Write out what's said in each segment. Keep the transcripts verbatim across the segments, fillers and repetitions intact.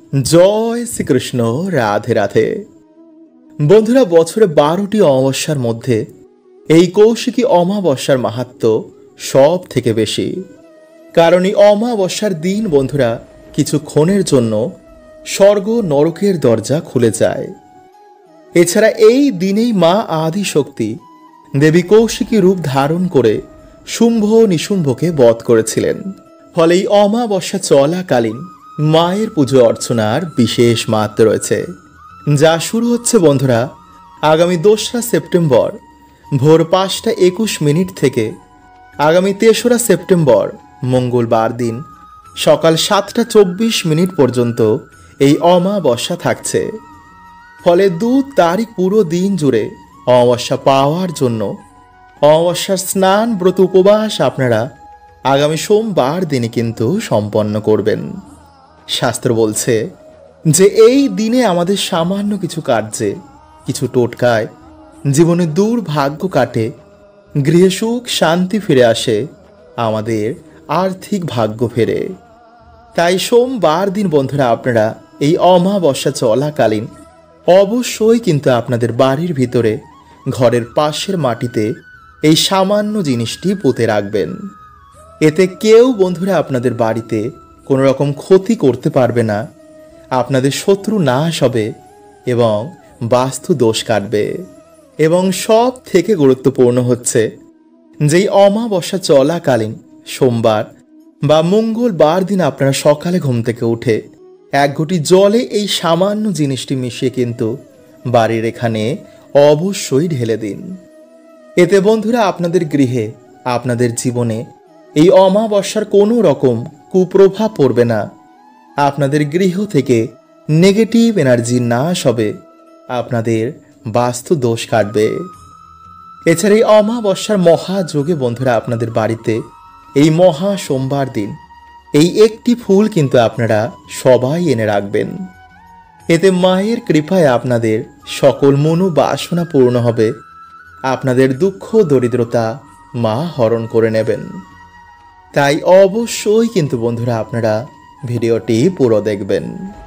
জয় শ্রীকৃষ্ণ। রাধে রাধে। বন্ধুরা, বছরে বারোটি অমাবস্যার মধ্যে এই কৌশিকী অমাবস্যার মাহাত্ম্য সব থেকে বেশি। কারণ এই অমাবস্যার দিন বন্ধুরা কিছুক্ষণের জন্য স্বর্গ নরকের দরজা খুলে যায়। এছাড়া এই দিনেই মা আদি শক্তি দেবী কৌশিকী রূপ ধারণ করে শুম্ভ নিশুম্ভকে বধ করেছিলেন। ফলে এই অমাবস্যা চলাকালীন মায়ের পুজো অর্চনার বিশেষ মাহাত্ম্য রয়েছে, যা শুরু হচ্ছে বন্ধুরা আগামী দোসরা সেপ্টেম্বর ভোর পাঁচটা একুশ মিনিট থেকে আগামী তেসরা সেপ্টেম্বর মঙ্গলবার দিন সকাল সাতটা চব্বিশ মিনিট পর্যন্ত এই অমাবস্যা থাকছে। ফলে দু তারিখ পুরো দিন জুড়ে অমাবস্যা পাওয়ার জন্য অমাবস্যার স্নান ব্রত উপবাস আপনারা আগামী সোমবার দিনে কিন্তু সম্পন্ন করবেন। শাস্ত্র বলছে যে এই দিনে আমাদের সামান্য কিছু কার্যে, কিছু টোটকায় জীবনে দুর্ভাগ্য কাটে, গৃহে সুখ শান্তি ফিরে আসে, আমাদের আর্থিক ভাগ্য ফেরে। তাই সোমবার দিন বন্ধুরা আপনারা এই অমাবস্যা চলাকালীন অবশ্যই কিন্তু আপনাদের বাড়ির ভিতরে ঘরের পাশের মাটিতে এই সামান্য জিনিসটি পুঁতে রাখবেন। এতে কেউ বন্ধুরা আপনাদের বাড়িতে কোনো রকম ক্ষতি করতে পারবে না, আপনাদের শত্রু নাশ হবে এবং বাস্তু দোষ কাটবে। এবং সব থেকে গুরুত্বপূর্ণ হচ্ছে যেই অমাবস্যা চলাকালীন সোমবার বা মঙ্গলবার দিন আপনারা সকালে ঘুম থেকে উঠে এক ঘটি জলে এই সামান্য জিনিসটি মিশিয়ে কিন্তু বাড়ির এখানে অবশ্যই ঢেলে দিন। এতে বন্ধুরা আপনাদের গৃহে, আপনাদের জীবনে এই অমাবস্যার কোনো রকম কুপ্রভাব পড়বে না, আপনাদের গৃহ থেকে নেগেটিভ এনার্জি নাশ হবে, আপনাদের বাস্তু দোষ কাটবে। এছাড়া এই অমাবস্যার মহাযোগে বন্ধুরা আপনাদের বাড়িতে এই মহা সোমবার দিন এই একটি ফুল কিন্তু আপনারা সবাই এনে রাখবেন। এতে মায়ের কৃপায় আপনাদের সকল মনোবাসনা পূর্ণ হবে, আপনাদের দুঃখ দরিদ্রতা মা হরণ করে নেবেন। তাই অবশ্যই কিন্তু বন্ধুরা আপনারা ভিডিওটি পুরো দেখবেন।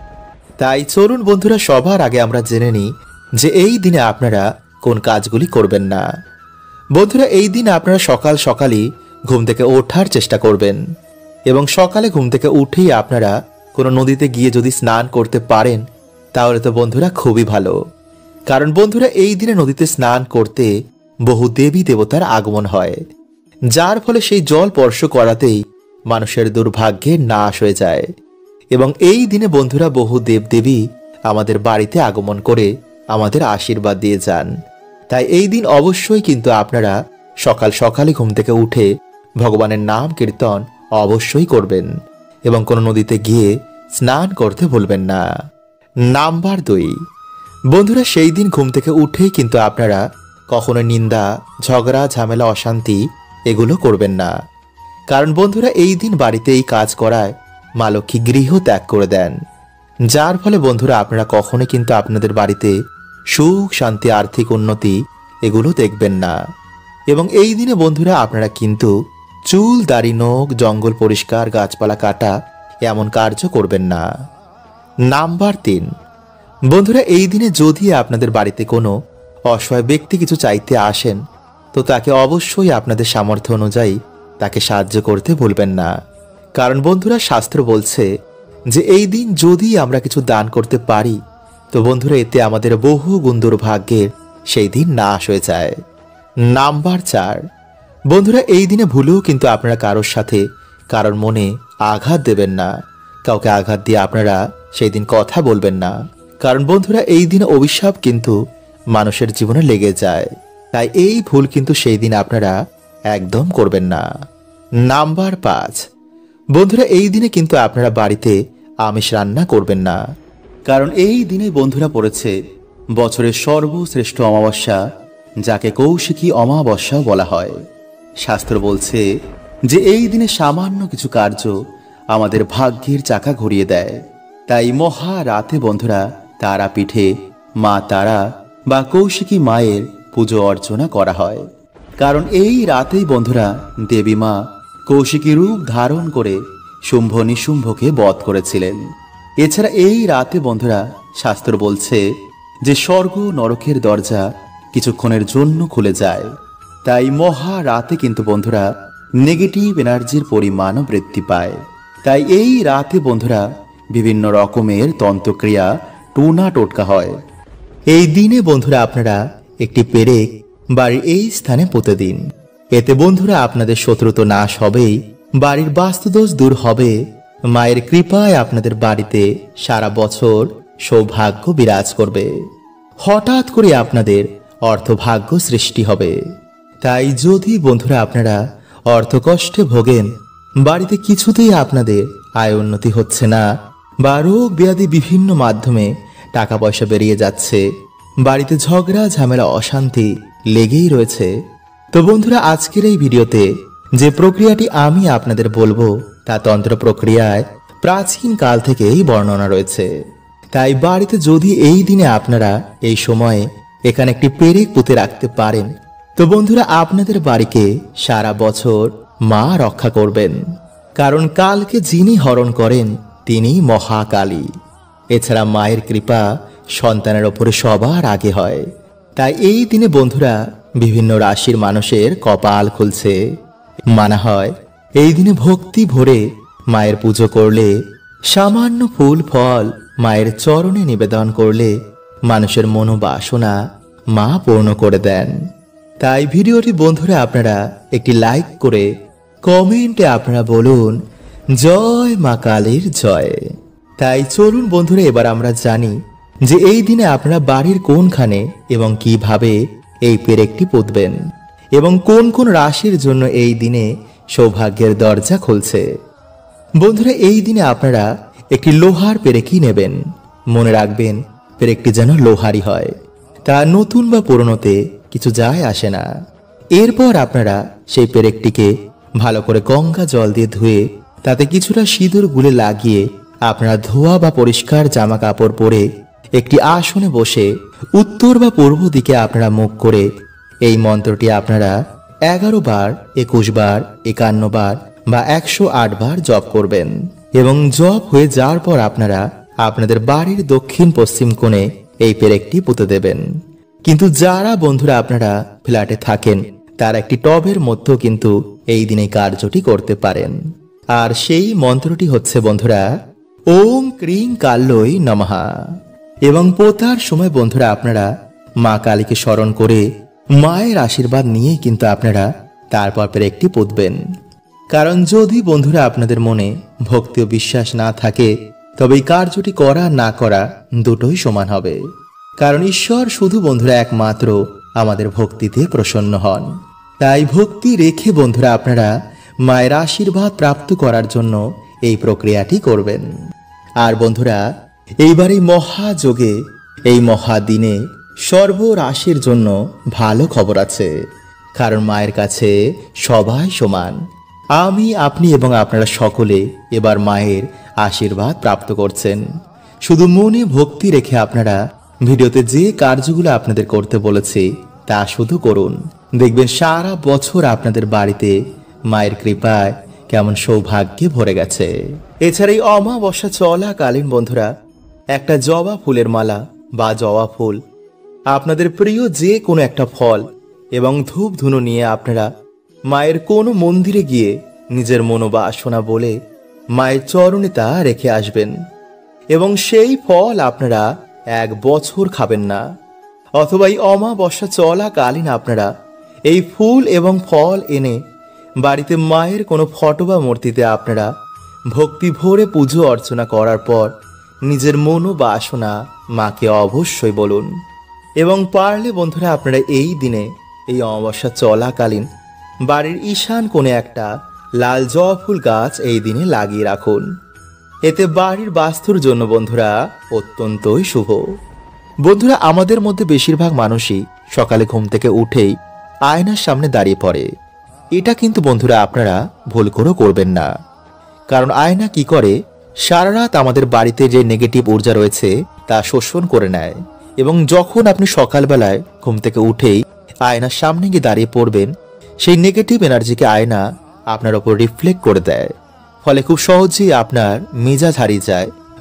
তাই চলুন বন্ধুরা সবার আগে আমরা জেনে নিই যে এই দিনে আপনারা কোন কাজগুলি করবেন না। বন্ধুরা, এই দিন আপনারা সকাল সকালই ঘুম থেকে ওঠার চেষ্টা করবেন এবং সকালে ঘুম থেকে উঠেই আপনারা কোনো নদীতে গিয়ে যদি স্নান করতে পারেন তাহলে তো বন্ধুরা খুবই ভালো। কারণ বন্ধুরা এই দিনে নদীতে স্নান করতে বহু দেবী দেবতার আগমন হয়, যার ফলে সেই জল স্পর্শ করাতেই মানুষের দুর্ভাগ্যের নাশ হয়ে যায়। এবং এই দিনে বন্ধুরা বহু দেবদেবী আমাদের বাড়িতে আগমন করে আমাদের আশীর্বাদ দিয়ে যান। তাই এই দিন অবশ্যই কিন্তু আপনারা সকাল সকালে ঘুম থেকে উঠে ভগবানের নাম কীর্তন অবশ্যই করবেন এবং কোনো নদীতে গিয়ে স্নান করতে ভুলবেন না। নাম্বার দুই, বন্ধুরা সেই দিন ঘুম থেকে উঠেই কিন্তু আপনারা কখনো নিন্দা, ঝগড়া, ঝামেলা, অশান্তি এগুলো করবেন না। কারণ বন্ধুরা এই দিন বাড়িতে এই কাজ করায় মা লক্ষ্মী গৃহ ত্যাগ করে দেন, যার ফলে বন্ধুরা আপনারা কখনোই কিন্তু আপনাদের বাড়িতে সুখ শান্তি, আর্থিক উন্নতি এগুলো দেখবেন না। এবং এই দিনে বন্ধুরা আপনারা কিন্তু চুল, দাড়ি, নখ, জঙ্গল পরিষ্কার, গাছপালা কাটা এমন কার্য করবেন না। নাম্বার তিন, বন্ধুরা এই দিনে যদি আপনাদের বাড়িতে কোনো অসহায় ব্যক্তি কিছু চাইতে আসেন তো তাকে অবশ্যই আপনাদের সামর্থ্য অনুযায়ী তাকে সাহায্য করতে ভুলবেন না। কারণ বন্ধুরা শাস্ত্র বলছে যে এই দিন যদি আমরা কিছু দান করতে পারি তো বন্ধুরা এতে আমাদের বহু গুণ দুর্ভাগ্যের সেই দিন নাশ হয়ে যায়। নাম্বার চার, বন্ধুরা এই দিনে ভুলেও কিন্তু আপনারা কারোর সাথে কারোর মনে আঘাত দেবেন না, কাউকে আঘাত দিয়ে আপনারা সেই দিন কথা বলবেন না। কারণ বন্ধুরা এই দিনে অভিশাপ কিন্তু মানুষের জীবনে লেগে যায়, তাই এই ভুল কিন্তু সেই দিন আপনারা একদম করবেন না। নাম্বার পাঁচ, বন্ধুরা এই দিনে কিন্তু আপনারা বাড়িতে আমিষ রান্না করবেন না। কারণ এই দিনে বন্ধুরা পড়েছে বছরের সর্বশ্রেষ্ঠ অমাবস্যা, যাকে কৌশিকী অমাবস্যা বলা হয়। শাস্ত্র বলছে যে এই দিনে সামান্য কিছু কার্য আমাদের ভাগ্যের চাকা ঘুরিয়ে দেয়। তাই মহা রাতে বন্ধুরা তারাপীঠে মা তারা বা কৌশিকী মায়ের পুজো অর্চনা করা হয়। কারণ এই রাতেই বন্ধুরা দেবী মা কৌশিকী রূপ ধারণ করে শুম্ভ নিশুম্ভকে বধ করেছিলেন। এছাড়া এই রাতে বন্ধুরা শাস্ত্র বলছে যে স্বর্গ নরকের দরজা কিছুক্ষণের জন্য খুলে যায়। তাই মহা রাতে কিন্তু বন্ধুরা নেগেটিভ এনার্জির পরিমাণও বৃদ্ধি পায়। তাই এই রাতে বন্ধুরা বিভিন্ন রকমের তন্ত্রক্রিয়া টুনা টোটকা হয়। এই দিনে বন্ধুরা আপনারা একটি পেরেক বাড়ির এই স্থানে পুঁতে দিন। এতে বন্ধুরা আপনাদের শত্রু তো নাশ হবেই, বাড়ির বাস্তুদোষ দূর হবে, মায়ের কৃপায় আপনাদের বাড়িতে সারা বছর সৌভাগ্য বিরাজ করবে। হঠাৎ করে আপনাদের অর্থভাগ্য সৃষ্টি হবে। তাই যদি বন্ধুরা আপনারা অর্থকষ্টে ভোগেন, বাড়িতে কিছুতেই আপনাদের আয় উন্নতি হচ্ছে না, বা রোগ ব্যাধি বিভিন্ন মাধ্যমে টাকা পয়সা বেরিয়ে যাচ্ছে, বাড়িতে ঝগড়া ঝামেলা অশান্তি লেগেই রয়েছে, তো বন্ধুরা আজকের এই ভিডিওতে যে প্রক্রিয়াটি আমি আপনাদের বলবো তা তন্ত্র প্রক্রিয়ায় প্রাচীন কাল থেকেই বর্ণনা রয়েছে। তাই বাড়িতে যদি এই দিনে আপনারা এই সময়ে এখানে একটি পেরেক পুঁতে রাখতে পারেন, তো বন্ধুরা আপনাদের বাড়িকে সারা বছর মা রক্ষা করবেন। কারণ কালকে যিনি হরণ করেন তিনি মহাকালী। এছাড়া মায়ের কৃপা সন্তানের ওপরে সবার আগে হয়। তাই এই দিনে বন্ধুরা বিভিন্ন রাশির মানুষের কপাল খুলছে। মানা হয় এই দিনে ভক্তি ভরে মায়ের পুজো করলে, সামান্য ফুল ফল মায়ের চরণে নিবেদন করলে মানুষের মনোবাসনা মা পূর্ণ করে দেন। তাই ভিডিওটি বন্ধুরা আপনারা একটি লাইক করে কমেন্টে আপনারা বলুন জয় মা কালীর জয়। তাই চলুন বন্ধুরা এবার আমরা জানি যে এই দিনে আপনারা বাড়ির কোনখানে এবং কিভাবে এই পেরেকটি পুঁতবেন, এবং কোন কোন রাশির জন্য এই দিনে সৌভাগ্যের দরজা খুলছে। বন্ধুরা এই দিনে আপনারা একটি লোহার পেরেকই নেবেন। মনে রাখবেন পেরেকটি যেন লোহারই হয়, তা নতুন বা পুরনোতে কিছু যায় আসে না। এরপর আপনারা সেই পেরেকটিকে ভালো করে গঙ্গা জল দিয়ে ধুয়ে তাতে কিছুটা সিঁদুর গুলে লাগিয়ে আপনারা ধোয়া বা পরিষ্কার জামা কাপড় পরে একটি আসনে বসে উত্তর বা পূর্ব দিকে আপনারা মুখ করে এই মন্ত্রটি আপনারা এগারো বার, একুশ বার, একান্ন বার বা একশো আট বার জপ করবেন। এবং জপ হয়ে যাওয়ার পর আপনারা আপনাদের বাড়ির দক্ষিণ পশ্চিম কোণে এই পেরেকটি পুঁতে দেবেন। কিন্তু যারা বন্ধুরা আপনারা ফ্ল্যাটে থাকেন তারা একটি টবের মধ্যেও কিন্তু এই দিনে কার্যটি করতে পারেন। আর সেই মন্ত্রটি হচ্ছে বন্ধুরা ওম ক্রিং কাল্যই নমঃ। এবং পোতার সময় বন্ধুরা আপনারা মা কালীকে স্মরণ করে মায়ের আশীর্বাদ নিয়ে কিন্তু আপনারা তারপর পেরেকটি পুঁতবেন। কারণ যদি বন্ধুরা আপনাদের মনে ভক্তি ও বিশ্বাস না থাকে, তবে এই কার্যটি করা না করা দুটোই সমান হবে। কারণ ঈশ্বর শুধু বন্ধুরা একমাত্র আমাদের ভক্তিতে প্রসন্ন হন। তাই ভক্তি রেখে বন্ধুরা আপনারা মায়ের আশীর্বাদ প্রাপ্ত করার জন্য এই প্রক্রিয়াটি করবেন। আর বন্ধুরা এইবার এই মহাযোগে এই মহাদিনে সর্বরাশির জন্য ভালো খবর আছে। কারণ মায়ের কাছে সবাই সমান। আমি, আপনি এবং আপনারা সকলে এবার মায়ের আশীর্বাদ প্রাপ্ত করছেন। শুধু মনে ভক্তি রেখে আপনারা ভিডিওতে যে কার্যগুলো আপনাদের করতে বলেছি তা শুধু করুন। দেখবেন সারা বছর আপনাদের বাড়িতে মায়ের কৃপায় কেমন সৌভাগ্যে ভরে গেছে। এছাড়া এই অমাবস্যা চলাকালীন বন্ধুরা একটা জবা ফুলের মালা বা জবা ফুল, আপনাদের প্রিয় যে কোনো একটা ফল এবং ধূপ ধুনো নিয়ে আপনারা মায়ের কোনো মন্দিরে গিয়ে নিজের মনোবাসনা বলে মায়ের চরণে তা রেখে আসবেন। এবং সেই ফল আপনারা এক বছর খাবেন না। অথবা এই অমাবস্যা চলাকালীন আপনারা এই ফুল এবং ফল এনে বাড়িতে মায়ের কোনো ফটো বা মূর্তিতে আপনারা ভক্তি ভরে পুজো অর্চনা করার পর নিজের মনোবাসনা মাকে অবশ্যই বলুন। এবং পারলে বন্ধুরা আপনারা এই দিনে এই অমাবস্যা চলাকালীন বাড়ির ঈশান কোণে একটা লাল জবা ফুল গাছ এই দিনে লাগিয়ে রাখুন। এতে বাড়ির বাস্তুর জন্য বন্ধুরা অত্যন্তই শুভ। বন্ধুরা আমাদের মধ্যে বেশিরভাগ মানুষই সকালে ঘুম থেকে উঠেই আয়নার সামনে দাঁড়িয়ে পড়ে। এটা কিন্তু বন্ধুরা আপনারা ভুল করেও করবেন না। কারণ আয়না কি করে, সারা রাত আমাদের বাড়িতে যে নেগেটিভ ঊর্জা রয়েছে তা শোষণ করে নেয়। এবং যখন আপনি সকালবেলায় ঘুম থেকে উঠেই আয়নার সামনে গিয়ে দাঁড়িয়ে পড়বেন, সেই নেগেটিভ এনার্জিকে আয়না আপনার ওপর রিফ্লেক্ট করে দেয়। ফলে খুব সহজেই আপনার মেজাজ হারিয়ে যায়,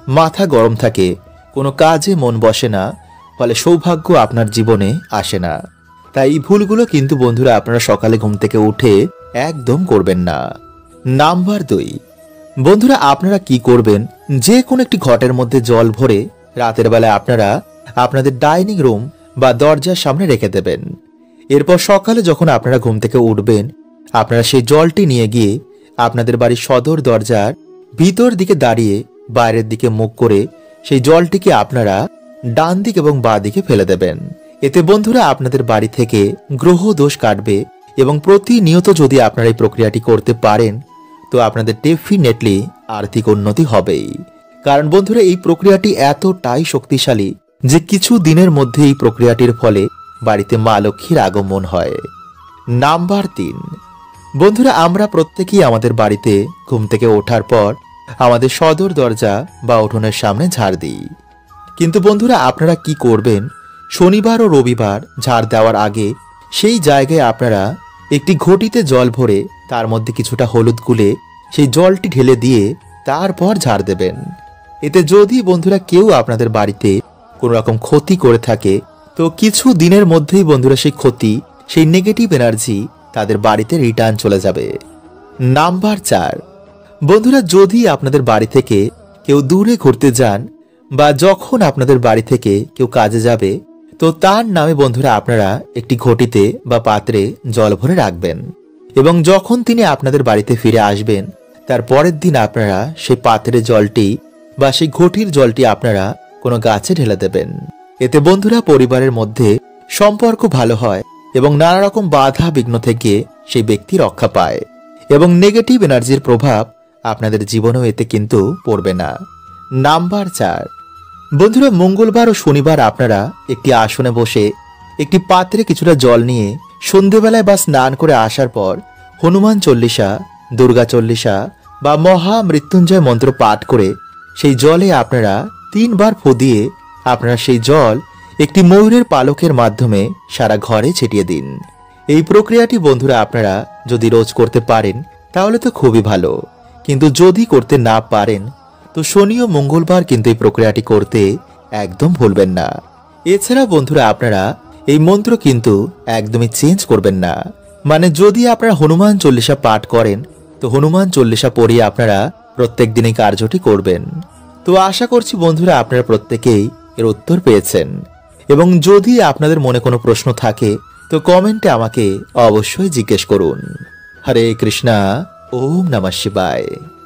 মাথা গরম থাকে, কোনো কাজে মন বসে না, ফলে সৌভাগ্য আপনার জীবনে আসে না। তাই এই ভুলগুলো কিন্তু বন্ধুরা আপনারা সকালে ঘুম থেকে উঠে একদম করবেন না। নাম্বার দুই, বন্ধুরা আপনারা কি করবেন, যে কোনো একটি ঘটের মধ্যে জল ভরে রাতের বেলায় আপনারা আপনাদের ডাইনিং রুম বা দরজার সামনে রেখে দেবেন। এরপর সকালে যখন আপনারা ঘুম থেকে উঠবেন, আপনারা সেই জলটি নিয়ে গিয়ে আপনাদের বাড়ির সদর দরজার ভিতর দিকে দাঁড়িয়ে বাইরের দিকে মুখ করে সেই জলটিকে আপনারা ডান দিক এবং বাঁ দিকে ফেলে দেবেন। এতে বন্ধুরা আপনাদের বাড়ি থেকে গ্রহ দোষ কাটবে এবং প্রতিনিয়ত যদি আপনারা এই প্রক্রিয়াটি করতে পারেন তো আপনাদের ডেফিনেটলি আর্থিক উন্নতি হবেই। কারণ বন্ধুরা এই প্রক্রিয়াটি এতটাই শক্তিশালী যে কিছু দিনের মধ্যে এই প্রক্রিয়াটির ফলে বাড়িতে মা লক্ষ্মীর আগমন হয়। নাম্বার তিন, বন্ধুরা আমরা প্রত্যেকেই আমাদের বাড়িতে ঘুম থেকে ওঠার পর আমাদের সদর দরজা বা উঠোনের সামনে ঝাড় দিই। কিন্তু বন্ধুরা আপনারা কি করবেন, শনিবার ও রবিবার ঝাড় দেওয়ার আগে সেই জায়গায় আপনারা একটি ঘটিতে জল ভরে তার মধ্যে কিছুটা হলুদ গুলে সেই জলটি ঢেলে দিয়ে তারপর ঝাড় দেবেন। এতে যদি বন্ধুরা কেউ আপনাদের বাড়িতে কোনো রকম ক্ষতি করে থাকে তো কিছু দিনের মধ্যেই বন্ধুরা সেই ক্ষতি, সেই নেগেটিভ এনার্জি তাদের বাড়িতে রিটার্ন চলে যাবে। নাম্বার চার, বন্ধুরা যদি আপনাদের বাড়ি থেকে কেউ দূরে ঘুরতে যান বা যখন আপনাদের বাড়ি থেকে কেউ কাজে যাবে তো তার নামে বন্ধুরা আপনারা একটি ঘটিতে বা পাত্রে জল ভরে রাখবেন এবং যখন তিনি আপনাদের বাড়িতে ফিরে আসবেন তার পরের দিন আপনারা সেই পাত্রের জলটি বা সেই ঘটির জলটি আপনারা কোনো গাছে ঢেলে দেবেন। এতে বন্ধুরা পরিবারের মধ্যে সম্পর্ক ভালো হয় এবং নানা রকম বাধা বিঘ্ন থেকে সেই ব্যক্তি রক্ষা পায় এবং নেগেটিভ এনার্জির প্রভাব আপনাদের জীবনেও এতে কিন্তু পড়বে না। নাম্বার চার, বন্ধুরা মঙ্গলবার ও শনিবার আপনারা একটি আসনে বসে একটি পাত্রে কিছুটা জল নিয়ে সন্ধেবেলায় বা স্নান করে আসার পর হনুমান চল্লিশা, দুর্গা চল্লিশা বা মহা মৃত্যুঞ্জয় মন্ত্র পাঠ করে সেই জলে আপনারা তিনবার ফু দিয়ে আপনারা সেই জল একটি ময়ূরের পালকের মাধ্যমে সারা ঘরে ছিটিয়ে দিন। এই প্রক্রিয়াটি বন্ধুরা আপনারা যদি রোজ করতে পারেন তাহলে তো খুবই ভালো, কিন্তু যদি করতে না পারেন তো শনি ও মঙ্গলবার কিন্তু এই প্রক্রিয়াটি করতে একদম ভুলবেন না। এছাড়া বন্ধুরা আপনারা এই মন্ত্র কিন্তু একদমই চেঞ্জ করবেন না, মানে যদি আপনারা হনুমান চল্লিশা পাঠ করেন তো হনুমান চল্লিশা পড়িয়ে আপনারা প্রত্যেক দিনই কার্যটি করবেন। তো আশা করছি বন্ধুরা আপনারা প্রত্যেকেই এর উত্তর পেয়েছেন এবং যদি আপনাদের মনে কোনো প্রশ্ন থাকে তো কমেন্টে আমাকে অবশ্যই জিজ্ঞেস করুন। হরে কৃষ্ণা, ওম নমঃ শিবায়।